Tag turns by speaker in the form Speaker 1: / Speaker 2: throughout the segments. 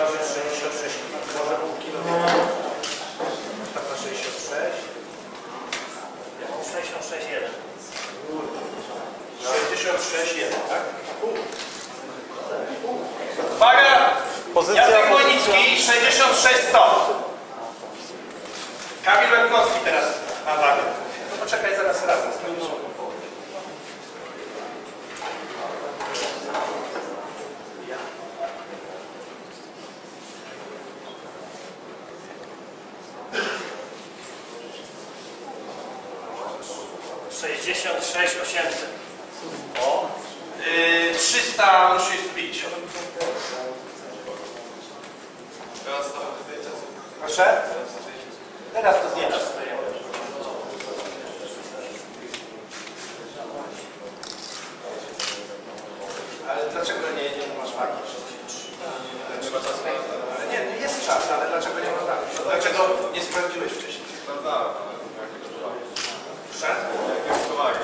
Speaker 1: waży 66 kg. Może pół kilo więcej. Tak na 66.
Speaker 2: 66,1.
Speaker 1: 66,1, tak? Uwaga! Jacek Wojnicki, 66,100. Kamil Łebkowski teraz ma wagę. No poczekaj, zaraz razem skończymy. O, 300 musi zbić. Proszę? Teraz to zdjęcie. Ale dlaczego nie masz wagi? Ale nie, jest czas, ale dlaczego nie masz wagi? Dlaczego nie sprawdziłeś wcześniej?
Speaker 3: Sprawdzałem.
Speaker 1: Proszę?
Speaker 3: Uwagi.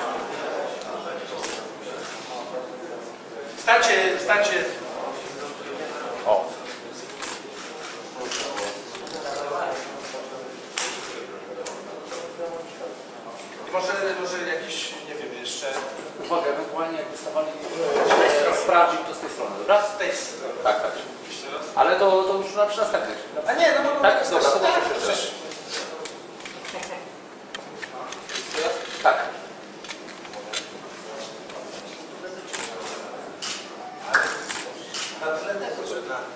Speaker 1: Stańcie. O. Może jakiś, nie wiem, jeszcze...
Speaker 2: Uwaga, ewentualnie jak wystawali sprawdzić to z tej strony, dobra?
Speaker 1: Z tej strony.
Speaker 2: Tak. Ale to już przy następnych.
Speaker 1: A nie, no bo...
Speaker 2: Tak? Dobra, to
Speaker 1: przecież...
Speaker 2: Tak.
Speaker 1: Na tle tego, że na...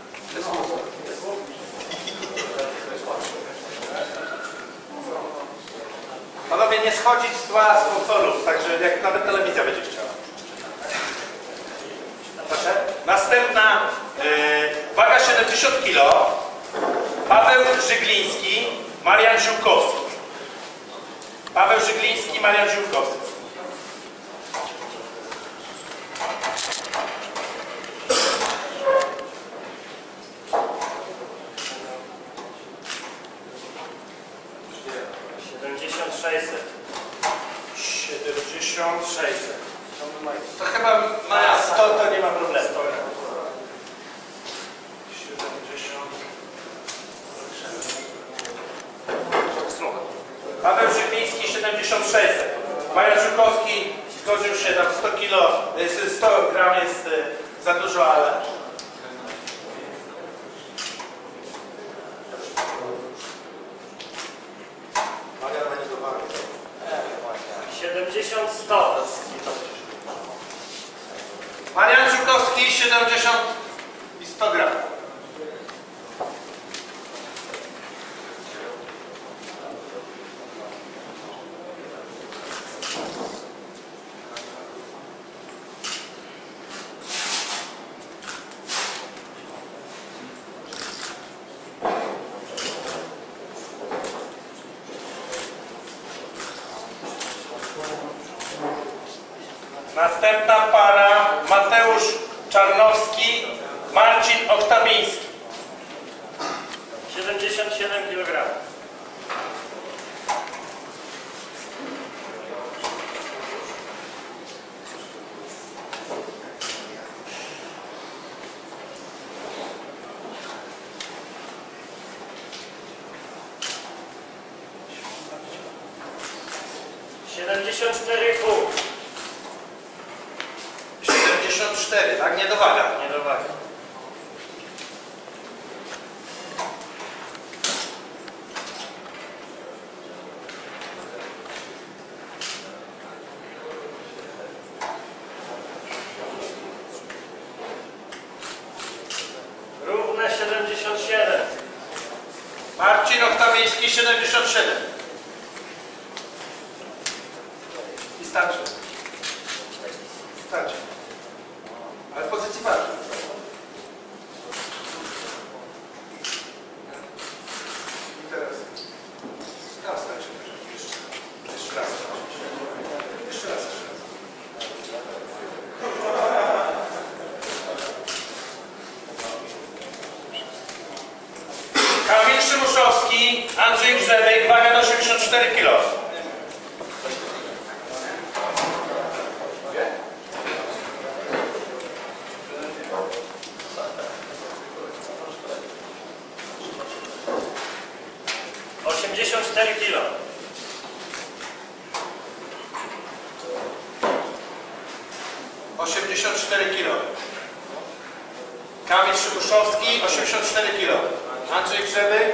Speaker 1: Panowie, nie schodzić z tła sponsorów, także jak nawet telewizja będzie chciała. Proszę. Następna waga 70 kg. Paweł Żygliński, Marian Ziółkowski. Paweł Żygliński, Marian Ziółkowski. To chyba ma 100, to nie ma problemu. 70. Paweł Żygliński 76. Marian Żukowski zgodził się tam 100 kg, 100 gram jest za dużo, ale... Marian ma nie do wagi.
Speaker 2: 70-100.
Speaker 1: Marian Żukowski 70 i 100 gram. Następna para Mateusz Czarnowski, Marcin Oktabiński.
Speaker 2: 77 kg. ,74,5.
Speaker 1: 74, tak? Nie do waga.
Speaker 2: Nie do wagi. Równe 77.
Speaker 1: Marcin Oktawiński 77. I starczy. Starczy. Ale w pozycji ważnej. I teraz. Tam starczy. Jeszcze raz. Jeszcze raz. Kamil Szymuszowski, Andrzej Grzebek, waga do 84 kg.
Speaker 3: 84 kg.
Speaker 1: 84 kg. Kamil Szybuszowski, 84 kg. Andrzej Grzebyk.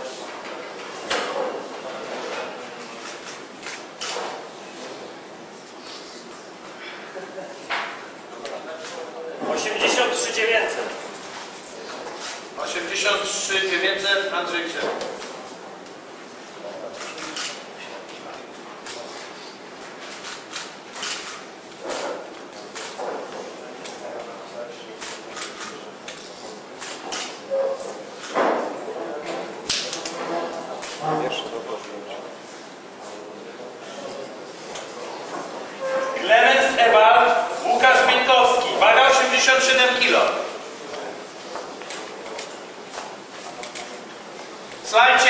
Speaker 3: 83 900.
Speaker 1: 83 900. Andrzej Grzebyk. 87 kg. Słuchajcie,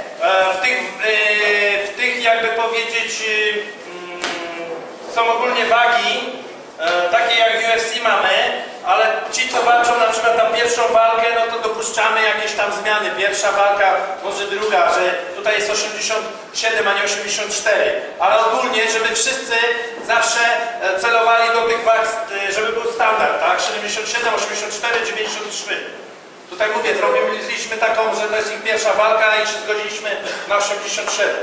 Speaker 1: w tych jakby powiedzieć są ogólnie wagi, takie jak w UFC mamy, ale ci co walczą na przykład tam pierwszą walkę, no to dopuszczamy jakieś tam zmiany. Pierwsza walka, może druga, że tutaj jest 87, a nie 84. Ale ogólnie, żeby wszyscy zawsze celowali do tych wag, żeby był standard, tak? 77, 84, 93. Tutaj mówię, zrobiliśmy taką, że to jest ich pierwsza walka i się zgodziliśmy na 87.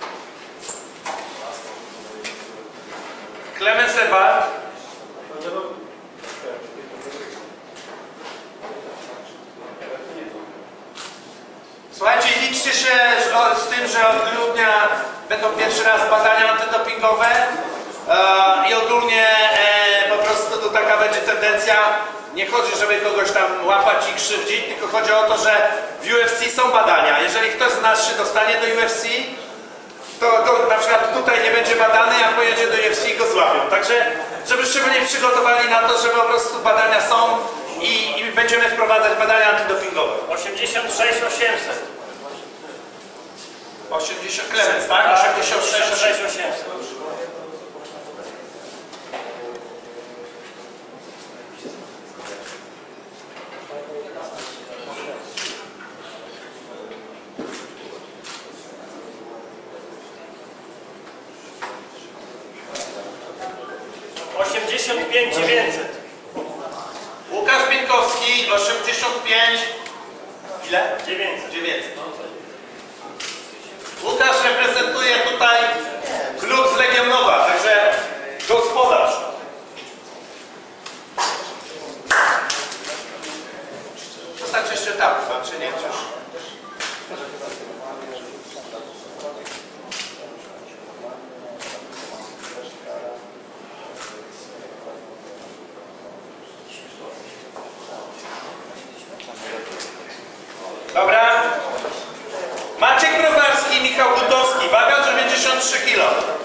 Speaker 1: Klemens Ewald. Słuchajcie, liczcie się z tym, że od grudnia będą pierwszy raz badania antydopingowe i ogólnie po prostu to taka będzie tendencja. Nie chodzi, żeby kogoś tam łapać i krzywdzić, tylko chodzi o to, że w UFC są badania. Jeżeli ktoś z nas się dostanie do UFC, to na przykład tutaj nie będzie badany, a pojedzie do UFC i go złapią. Także, żebyście byli przygotowani na to, że po prostu badania są i będziemy wprowadzać badania antydopingowe.
Speaker 3: 86 800.
Speaker 1: 80 Klemens, tak? 86
Speaker 3: 800. $85 900.
Speaker 1: Łukasz Bienkowski, 85. Ile?
Speaker 3: 900.
Speaker 1: 900. Łukasz reprezentuje tutaj klub z Legionowa, także gospodarz. Zostać jeszcze tam, czy nie? Dobra. Maciek Browarski, Michał Gutowski, waga 93 kg.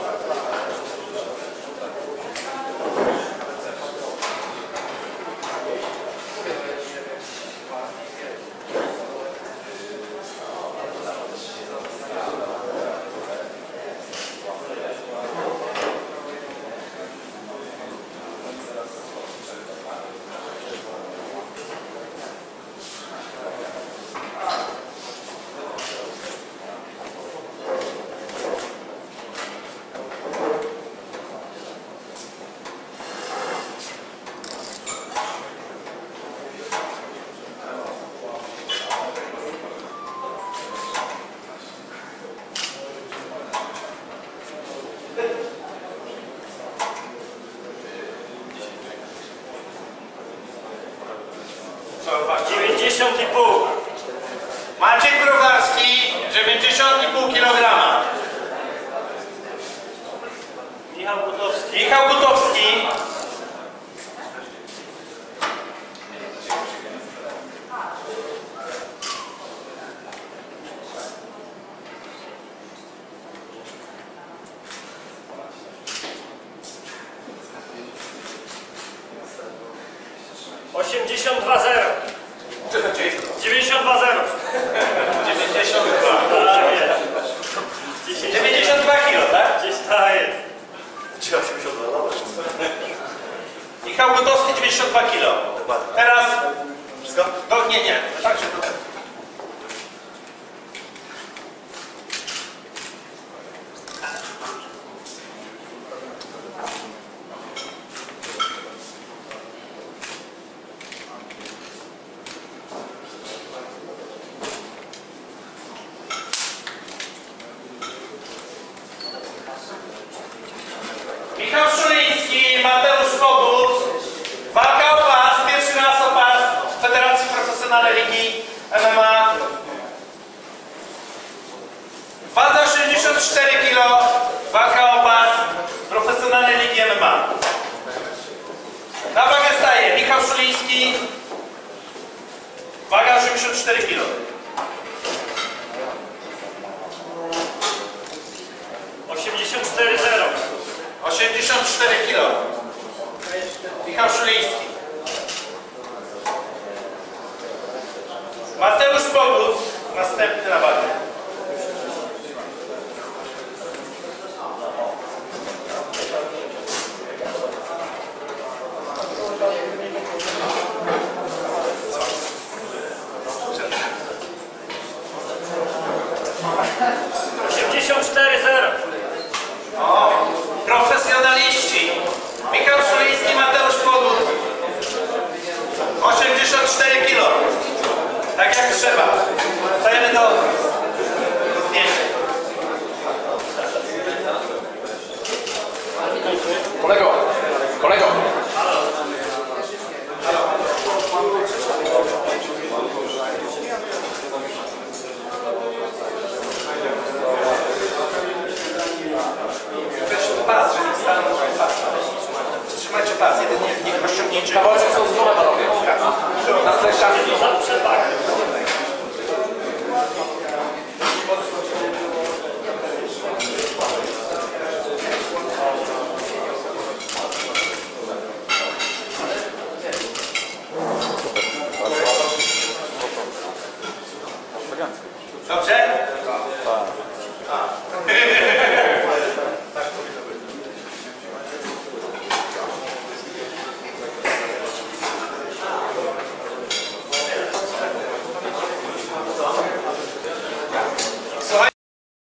Speaker 1: Co,
Speaker 3: 90,5.
Speaker 1: Maciek Browarski, 90,5 kg.
Speaker 3: Michał Gutowski.
Speaker 1: Michał Gutowski.
Speaker 3: $82 0.
Speaker 1: 92.
Speaker 3: 92 0.
Speaker 1: 92 kg, tak?
Speaker 3: Gdzieś ta jest.
Speaker 1: Michał Gutowski, 92 kg. Teraz... Wszystko? No, nie. Także to... profesjonalnej ligi MMA. Waga 64 kg, walka o pas profesjonalnej ligi MMA. Na wagę staje Michał Szuliński, waga 84 kg.
Speaker 3: zero.
Speaker 1: 84 kg. Michał Szuliński. Mateusz Bogut, następny na wagę.
Speaker 3: O,
Speaker 1: Profesjonaliści. Michał Szuliński, Mateusz Bogut. 84 kg. Tak jak trzeba.